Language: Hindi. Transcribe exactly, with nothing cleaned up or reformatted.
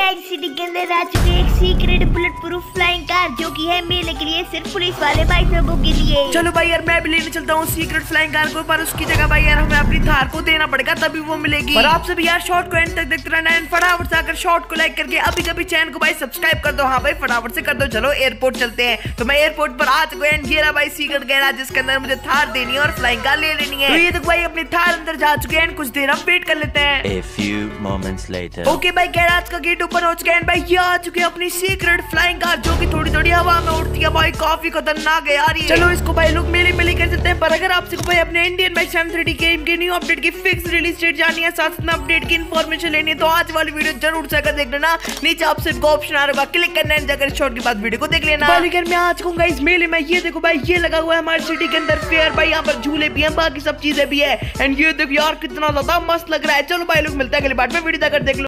गाइस सिटी के अंदर आ चुके हैं एक secret bullet proof flying car जो कि है मेले के लिए सिर्फ पुलिस वाले भाई साहबों के लिए। चलो भाई यार मैं भी लेने चलता हूँ सीक्रेट फ्लाइंग कार को, पर उसकी जगह भाई यार हमें अपनी थार को देना पड़ेगा तभी वो मिलेगी। और आप सभी यार शॉर्ट को एंड तक देखते रहना एंड फटाफट से आकर शॉर्ट को लाइक करके अभी कभी चैनल को भाई सब्सक्राइब कर दो। हाँ भाई फटाफट से कर दो। चलो एयरपोर्ट चलते हैं। तो मैं एयरपोर्ट पर आ चुका एंड ये रहा भाई सीक्रेट गैराज जिसके अंदर मुझे थार देनी है और फ्लाइंग कार ले लेनी है। तो ये तक भाई अपनी थार अंदर जा चुके हैं, कुछ देर हम वेट कर लेते हैं। A few moments later. Okay भाई गैराज का गेट ओपन हो चुका है भाई, ये आ चुकी है अपनी सीक्रेट फ्लाइंग कार जो कि थोड़ी थोड़ी हवा में उड़ती है भाई, काफी खतरनाक है यार ये। चलो इसको भाई लोग मेले मेले कर सकते हैं। पर अगर आपसे भाई अपने Indian bike three D game के न्यू अपडेट की फिक्स रिलीज डेट जानी है, साथ में अपडेट की इन्फॉर्मेशन लेनी है, तो आज वाली वीडियो जरूर से देख लेना। नीचे आपसे ऑप्शन आ रहा है, क्लिक करना है, जाकर शॉर्ट के बाद वीडियो को देख लेना। मैं आज कहूंगा इस मेले में ये देखो भाई ये लगा हुआ है हमारे सिटी के अंदर फेयर भाई, यहाँ पर झूले भी हैं, बाकी सब चीजें भी है एंड ये देखो यार कितना ज्यादा मस्त लग रहा है। चलो भाई लोग मिलते हैं अगली बार में, वीडियो जाकर देख लो।